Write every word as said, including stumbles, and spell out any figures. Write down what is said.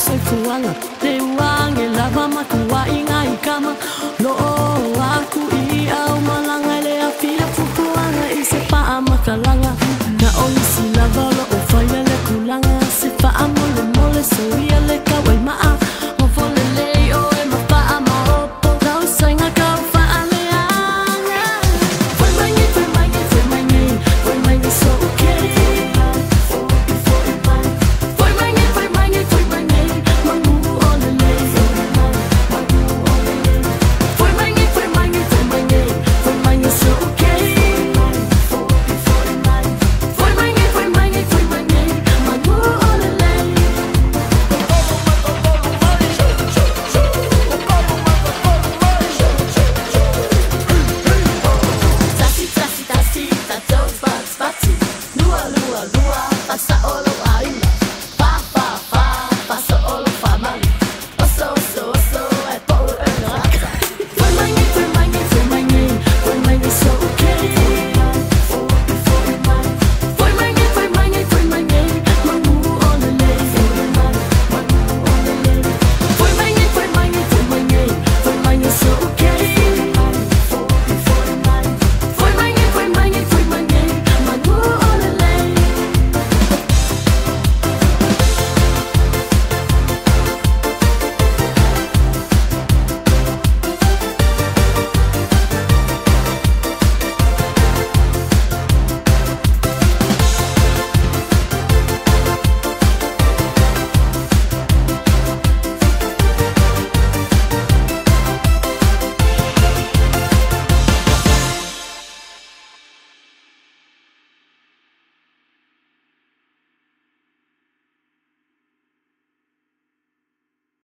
sai fuanga te wange lava matua inga ikama lo aku I au malanga le afia fukuanga I se pa amakalanga na oli si lava lo o faia le kulanga se pa amole mole so ia le kawai maa o fole le o e ma pa ama opo rau sainga kau fa aleanga foi mangi foi mangi foi mangi foi mangi so okay foi mangi foi mangi foi mangi mangu ole le foi mangi foi mangi foi mangi foi mangi so okay foi mangi foi mangi foi mangi mangu ole le Tassi, tassi, tassi, ta dos bats, batsi. Lua, lua, lua, passa all over.